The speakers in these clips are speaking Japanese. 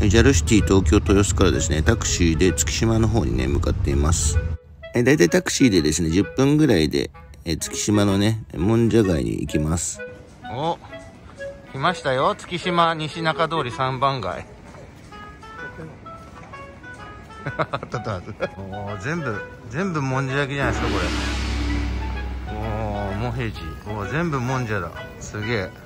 JALシティ東京豊洲からですね、タクシーで月島の方にね、向かっています。だいたいタクシーでですね、10分ぐらいで、月島のね、もんじゃ街に行きます。お、来ましたよ。月島西中通り3番街。もう全部もんじゃ焼きじゃないですか、これ。おー、もへじ。おー、全部もんじゃだ。すげえ。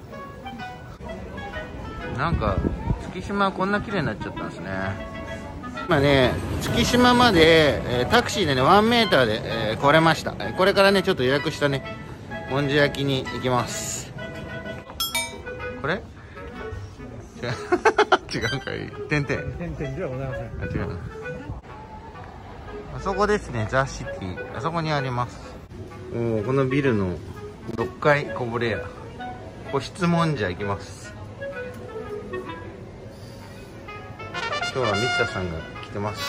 なんか、月島はこんな綺麗になっちゃったんですね。今ね、月島まで、タクシーでね、1メーターで、来れました。これからね、ちょっと予約したね、もんじゃ焼きに行きます。これ違う。違うかい。点々ではございません。あ、違う。あそこですね、ザ・シティ。あそこにあります。おお、このビルの6階こぼれ屋。個室もんじゃ行きます。今日は三田さんが来てます。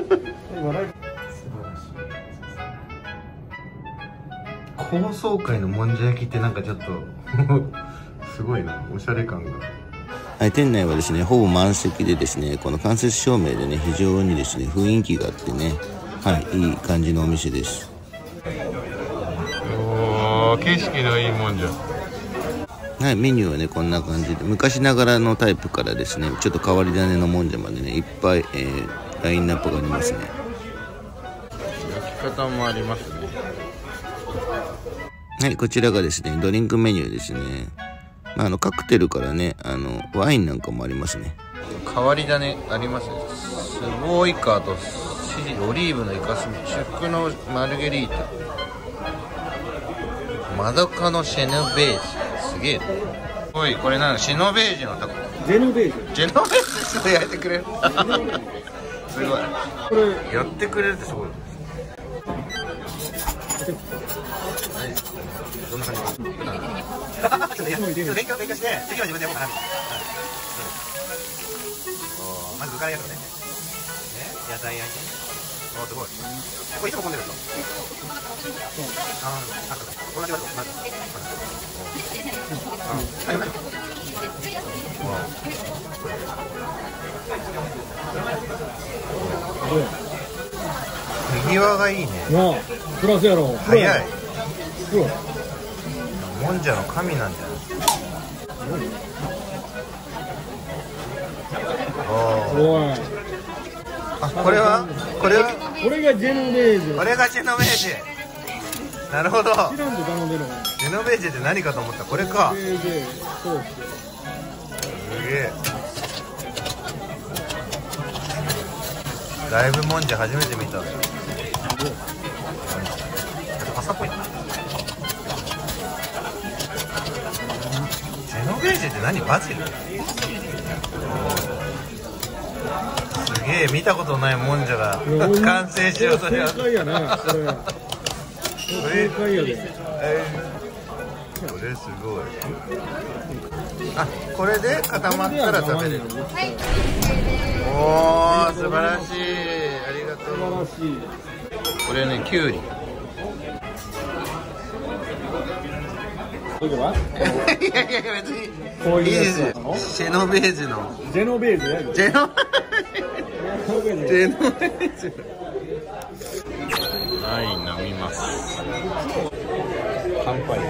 高層階のもんじゃ焼きってなんかちょっとすごいな、おしゃれ感が。はい、店内はですね、ほぼ満席でですね、この間接照明でね、非常にですね、雰囲気があってね、はい、いい感じのお店です。おー、景色のいいもんじゃ。はい、メニューはね、こんな感じで、昔ながらのタイプからですね、ちょっと変わり種のもんじゃまでね、いっぱい、ラインナップがありますね。焼き方もありますね。はい、こちらがですね、ドリンクメニューですね。まあ、カクテルからね、ワインなんかもありますね。変わり種ありますね。スモーイカーとオリーブのイカスミ、食のマルゲリータ、マドカのシェノベージ。すげえ。おい、これなんかシェノベージのタコ。ジェノベージ。ジェノベージで焼いてくれる。すごい。これやってくれるってすごい。どんな感じ？ちょっと勉強して、次は自分でやろうかな。まず具からやるのね。野菜焼いて。お、すごい。これいつも混んでるの？あ、こんな感じだとまず。手際がいいね。なあ、プラスやろ。早い。もんじゃの神なんじゃない。おい。あ、これはこれがジェノベージ。これがジェノベージ。なるほど。ジェノベージって何かと思った。これか。すげえ。ライブもんじゃ初めて見た。パサっぽいな。ジェノベージって何？バジル？すげえ、見たことないもんじゃが完成しようとします。正解やね、これ。正解やで。これすごい。あ、これで固まったら食べれる。おー、素晴らしい。ありがとう。素晴らしい。これね、きゅうり。いやいや、別にいいですよ。シェノベージの。ジェノベージね。ジェノベージ。はい、飲みます。乾杯。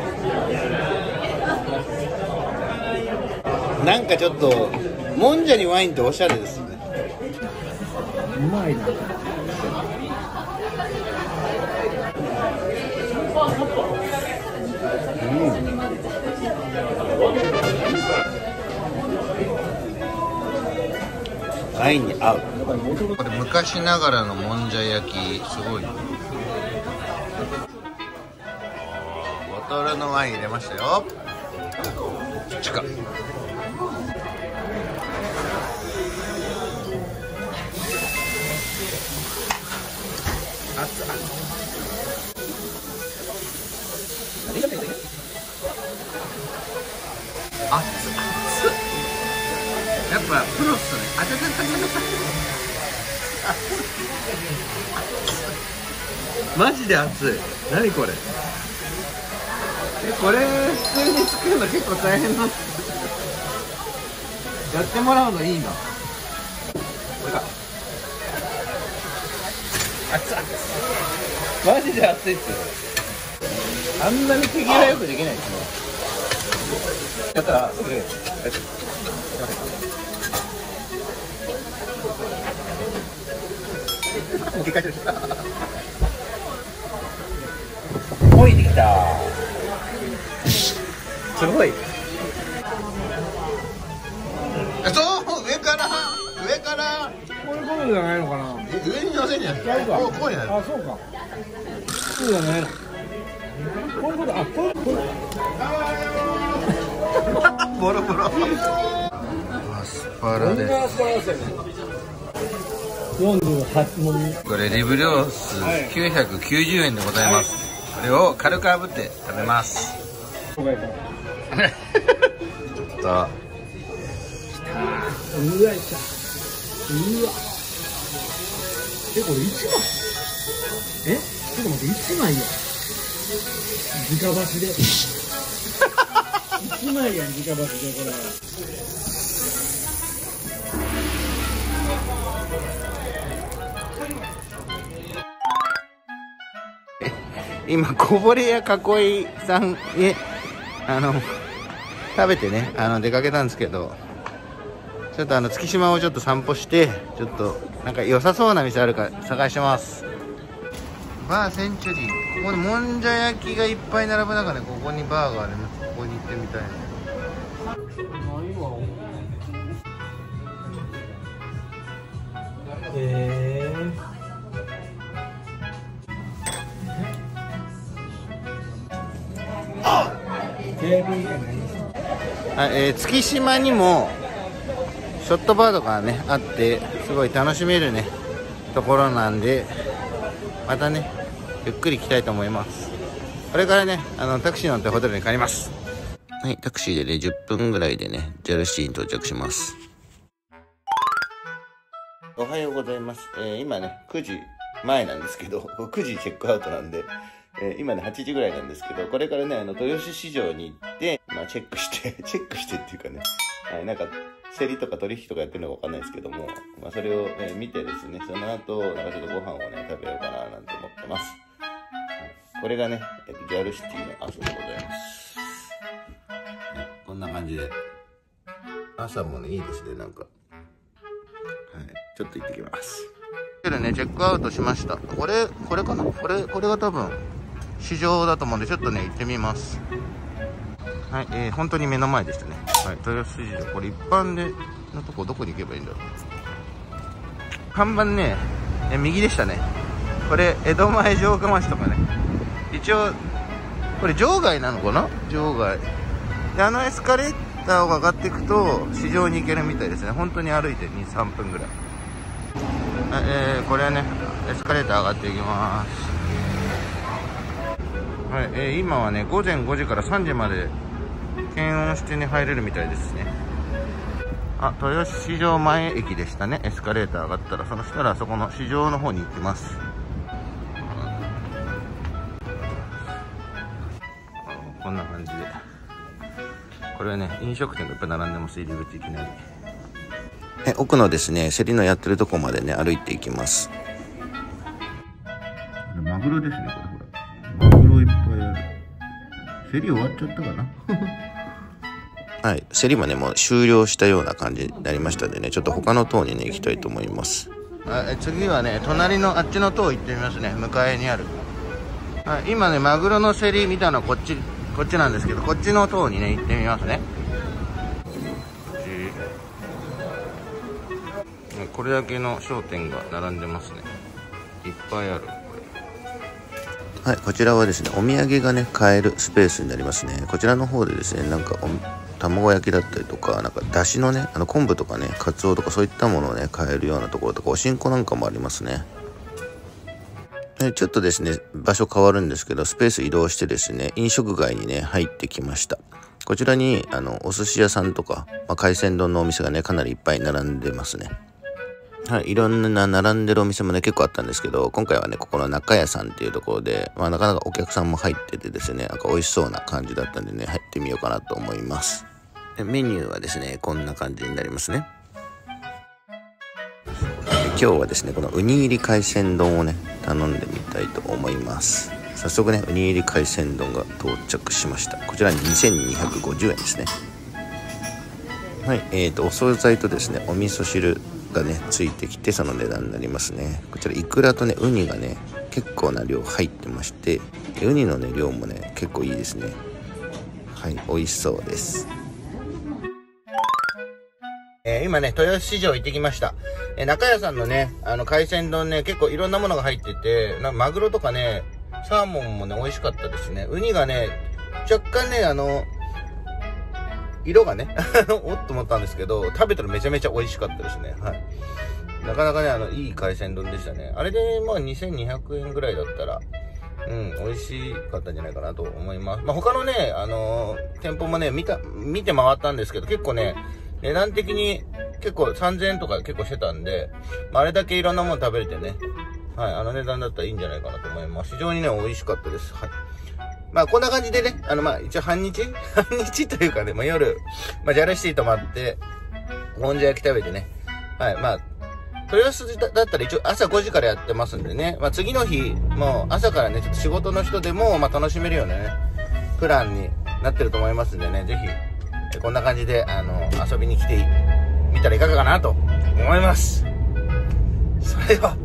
なんかちょっともんじゃにワインっておしゃれですね。うまいな。ワインに合う。これ昔ながらのもんじゃ焼き、すごい。ボトルのワイン入れましたよ。近っ。熱々。やっぱプロっすね。あたたたたた。マジで熱い。何これ。これ普通に作るの結構大変なんです。やってもらうのいいな。 れか。熱っ、マジで熱いっすよ。あんなに手際よくできないですね。やったらすぐ。おいできた。すごい。そう、上からこういうことじゃないのかな。 上に乗せんじゃん。こうやる。 あ、そうか。そうじゃないの。こういうこと、あ、こういうこと。 ボロボロ。アスパラです。 48問。 これリブロース990円でございます。これを軽く炙って食べます。 うわ、いた。うわ。これ1枚。ちょっと待って、1枚や。直箸で。1枚やん、直箸で、これ。 今こぼれや囲いさんへ食べてね出かけたんですけど、ちょっと月島をちょっと散歩して、ちょっとなんか良さそうな店あるか探してます。バーセンチュリー、ここにもんじゃ焼きがいっぱい並ぶ中ね、ここにバーがあります。ここに行ってみたいな。月島にもショットバーとかねあって、すごい楽しめるねところなんで、またねゆっくり来たいと思います。これからねタクシー乗ってホテルに帰ります。はい、タクシーでね10分ぐらいでねJALシティに到着します。おはようございます。今ね9時前なんですけど、9時チェックアウトなんで、今ね8時ぐらいなんですけど、これからね豊洲市場に行って、チェックしてっていうかね、なんか競りとか取引とかやってるのかわかんないですけども、それを、見てですね、その後なんかちょっとご飯をね食べようかななんて思ってます。これがねJALシティの朝でございます。こんな感じで朝もねいいですね。なんかちょっと行ってきます。チェックアウトしました。これかな、これが多分市場だと思うんで、ちょっとね行ってみます。はい、本当に目の前でしたね。はい、豊洲市場、これ一般でのとこどこに行けばいいんだろう。看板ね、右でしたね。これ江戸前城下町とかね、一応これ場外なのかな、場外で、エスカレーターを上がっていくと市場に行けるみたいですね。本当に歩いて 2,3 分ぐらい。これはねエスカレーター上がっていきます。はい、今はね午前5時から3時まで検温してね入れるみたいですね。豊洲市場前駅でしたね。エスカレーター上がったら、そしたらそこの市場の方に行きます。こんな感じで、これはね飲食店がいっぱい並んでます。入り口いきなり。奥のですね競りのやってるとこまでね歩いていきます。マグロですね、これ。ほらマグロいっぱいある。競り終わっちゃったかなはい、競りもねもう終了したような感じになりましたんでね、ちょっと他の塔にね行きたいと思います。次はね隣のあっちの塔行ってみますね。向かいにある。今ねマグロの競り見たのはこっちなんですけど、こっちの塔にね行ってみますね。これだけの商店が並んでますね。いっぱいある。はい、こちらはですねお土産がね買えるスペースになりますね。こちらの方でですね、なんか卵焼きだったりとか、なんかだしのね昆布とかねカツオとかそういったものをね買えるようなところとか、おしんこなんかもありますね。ちょっとですね場所変わるんですけど、スペース移動してですね飲食街にね入ってきました。こちらにお寿司屋さんとか、海鮮丼のお店がねかなりいっぱい並んでますね。はい、いろんな並んでるお店もね結構あったんですけど、今回はねここの中屋さんっていうところで、なかなかお客さんも入っててですね、なんか美味しそうな感じだったんでね入ってみようかなと思います。メニューはですねこんな感じになりますね。 日はですねこのウニ入り海鮮丼をね頼んでみたいと思います。早速ねウニ入り海鮮丼が到着しました。こちら2250円ですね。はい、お惣菜とですねお味噌汁がねついてきてその値段になりますね。こちらイクラとねウニがね結構な量入ってまして、ウニのね量もね結構いいですね。はい、美味しそうです。今ね豊洲市場行ってきました。中屋さんのね海鮮丼ね結構いろんなものが入ってて、マグロとかねサーモンもね美味しかったですね。ウニがね若干ね色がねおっと思ったんですけど、食べたらめちゃめちゃ美味しかったですね。はい。なかなかねいい海鮮丼でしたね。あれでまあ2200円ぐらいだったら美味しかったんじゃないかなと思います。他のね店舗もね見て回ったんですけど、結構ね値段的に結構3000円とか結構してたんで、あれだけいろんなもの食べれてね、はい、値段だったらいいんじゃないかなと思います。非常にね美味しかったです。はい。こんな感じでね、一応半日というかね、夜、ジャルシティ泊まって、もんじゃ焼き食べてね。はい、豊洲だったら一応朝5時からやってますんでね。次の日、もう朝からね、ちょっと仕事の人でも、楽しめるようなね、プランになってると思いますんでね、ぜひ、こんな感じで、遊びに来てみたらいかがかなと思います。それでは、